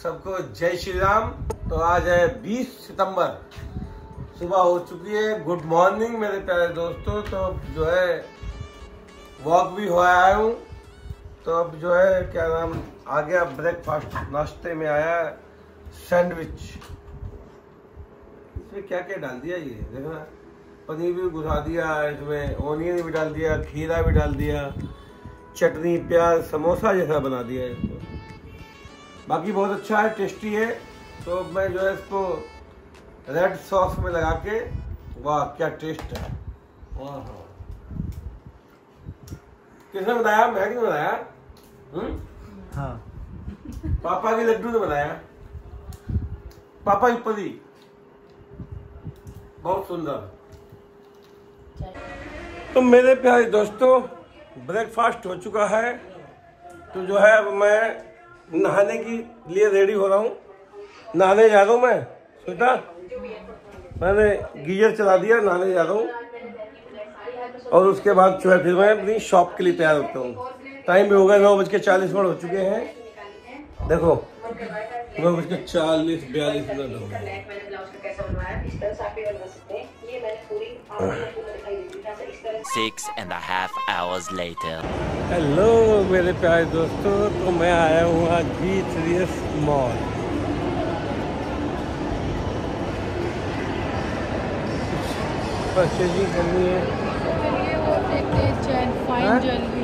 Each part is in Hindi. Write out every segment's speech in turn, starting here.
सबको जय श्री राम। तो आज है 20 सितंबर, सुबह हो चुकी है। गुड मॉर्निंग मेरे प्यारे दोस्तों। तो जो है वॉक भी हो आया हूँ। तो अब जो है क्या नाम आ गया, ब्रेकफास्ट नाश्ते में आया सैंडविच। इसमें क्या क्या डाल दिया ये देखना, पनीर भी घुसा दिया, इसमें ओनियन भी डाल दिया, खीरा भी डाल दिया, चटनी प्याज समोसा जैसा बना दिया है इसको। बाकी बहुत अच्छा है, टेस्टी है। तो मैं जो है इसको रेड सॉस में लगा के, वाह क्या टेस्ट है। किसने बनाया? मैगी ने बनाया। हाँ, पापा के लड्डू ने बनाया, पापा की परी, बहुत सुंदर। तो मेरे प्यारे दोस्तों ब्रेकफास्ट हो चुका है। तो जो है मैं नहाने के लिए रेडी हो रहा हूँ, नहाने जा रहा हूँ। मैं सोचा मैंने गीजर चला दिया, नहाने जा रहा हूँ। और उसके बाद जो है फिर मैं अपनी शॉप के लिए तैयार होता हूँ। टाइम भी हो गया 9:40 हो चुके हैं। देखो 9:40-42 हो गए। 6.5 hours later. हेलो मेरे प्यारे दोस्तों, तो मैं आया हूँ आज B3S मॉल। परचेजिंग करनी है। Fine jewellery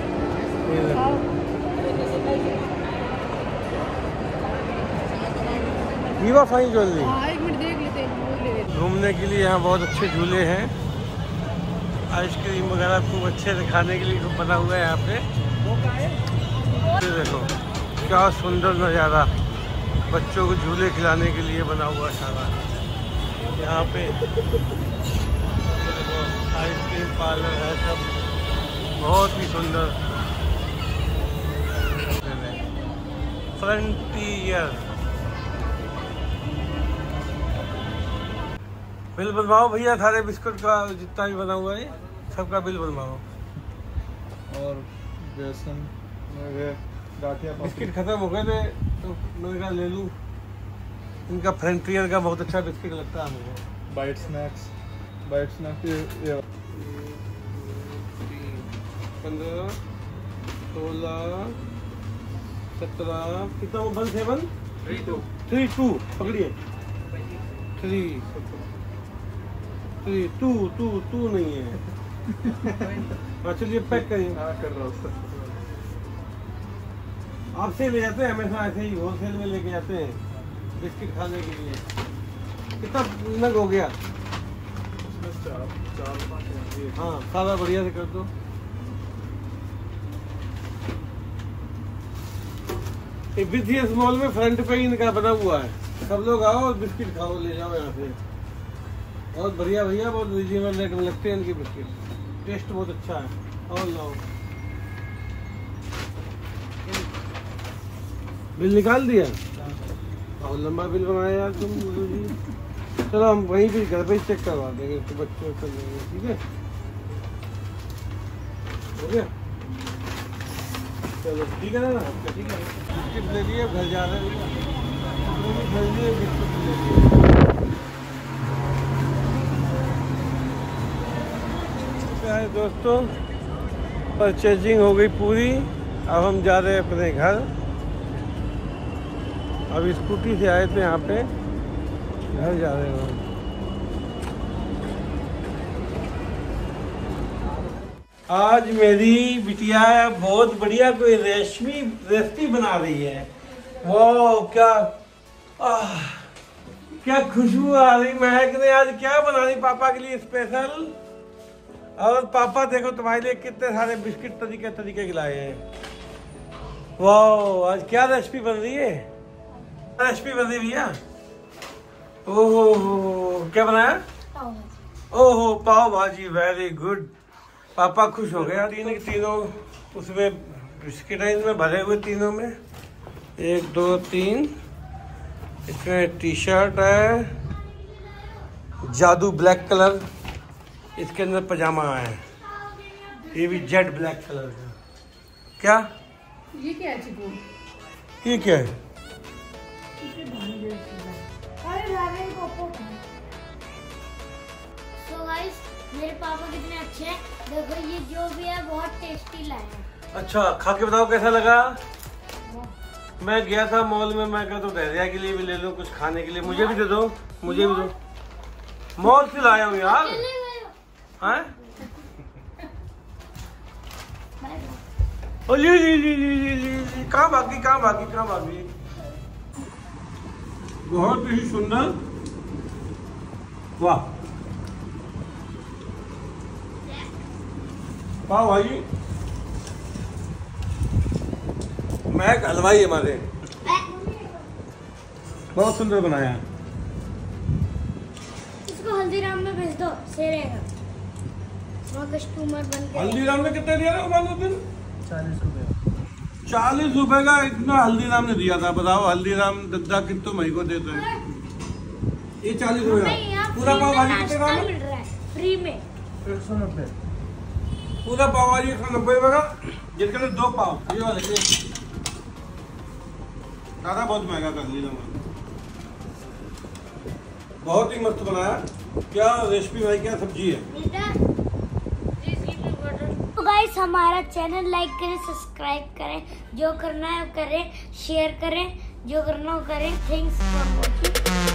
Viva fine jewellery. एक मिनट देख लेते हैं। घूमने के लिए यहाँ बहुत अच्छे झूले हैं, आइसक्रीम वगैरह खूब अच्छे से खाने के लिए खूब बना हुआ है यहाँ पे। ये देखो क्या सुंदर नज़ारा, बच्चों को झूले खिलाने के लिए बना हुआ सारा यहाँ पे। आइसक्रीम पार्लर है, सब बहुत ही सुंदर। फ्रंटियर। बिल बनवाओ भैया, सारे बिस्कुट का जितना भी बना हुआ है सबका बिल बनवाओ। और बेसन बिस्किट खत्म हो गए थे तो मैंने कहा ले लूँ। इनका फ्रंटियर का बहुत अच्छा बिस्किट लगता है मुझे। बाइट स्नैक्स 15, 16, 17 कितना वो 1, 7, 3, 2 पकड़िए। 3, 2 नहीं है। हाँ चलिए पैक करिए। कर रहा हूँ। आपसे ले जाते हैं हमेशा, ऐसे ही होलसेल में लेके जाते हैं बिस्किट खाने के लिए। कितना नग हो गया? हाँ सारा बढ़िया से कर दो। B3S मॉल में फ्रंट पे ही इनका बना हुआ है। सब लोग आओ और बिस्किट खाओ, ले जाओ यहाँ से। बहुत बढ़िया भैया, बहुत रिजनेबल रेट में लगते हैं इनके बिस्किट, टेस्ट बहुत अच्छा है। और लाओ बिल निकाल दिया, बहुत लंबा बिल बनाया यार तुम। चलो हम वहीं भी घर पे चेक करवा देंगे तो बच्चों को लेंगे, ठीक है? हो गया, चलो ठीक है ना। ठीक है, बिस्किट ले लिए, घर जा रहे हैं। बिस्किट ले लिए। प्यारे दोस्तों परचेजिंग हो गई पूरी। अब हम जा रहे हैं अपने घर। अब स्कूटी से आए थे यहाँ पे, घर जा रहे हैं। आज मेरी बिटिया बहुत बढ़िया कोई रेसिपी बना रही है। वो क्या खुशबू आ रही, महक ने आज क्या बना रही पापा के लिए स्पेशल। और पापा देखो तुम्हारे लिए कितने सारे बिस्किट तरीके के लाए हैं। वाह आज क्या रेसिपी बन रही है? रेसिपी बन रही भैया? ओहो क्या बनाया? ओहो पाव भाजी, वेरी गुड। पापा खुश हो गया। तीनों उसमें बिस्किट है, इसमें भरे हुए तीनों में। 1, 2, 3। इसमें टी शर्ट है जादू ब्लैक कलर, इसके अंदर पजामा है, ये भी जेट ब्लैक कलर का। क्या ये क्या है चिकू? ये क्या है? So guys, मेरे पापा कितने अच्छे हैं। देखो ये जो भी है बहुत टेस्टी लाए हैं। अच्छा खा के बताओ कैसा लगा। मैं गया था मॉल में, मैं कहा तो धैर्या के लिए भी ले लो कुछ खाने के लिए, मुझे भी दे दो, मुझे भी दो। मॉल से लाया हूँ यार। हैं? ओ ली कहाँ भागी, कहाँ भागी, कहाँ भागी। बहुत ही सुंदर, वाह पाव भाजी। महक हलवाई हमारे बहुत सुंदर बनाया है। इसको हल्दीराम में भेज दो, सही रहेगा। वहाँ कस्टमर बन के। हल्दीराम ने कितने दिया था उस दिन? 40 रुपये। 40 रुपए का इतना हल्दीराम ने दिया था। बताओ हल्दीराम दद्दा कितने मई को देते हैं। ये 40 रुपए का पूरा पाव भाजी कितने का मिल रहा है फ्री में? 190। पूरा पाव भाजी 190 रुपए का, जिनके लिए 2 पाव। ये वाले दादा बहुत महंगा कर लिया मैंने। बहुत ही मस्त बनाया। क्या रेसिपी भाई, क्या सब्जी है। तो गाइस हमारा चैनल लाइक करें, सब्सक्राइब करें, जो करना है करें, शेयर करें, जो करना हो करें। Thanks for watching.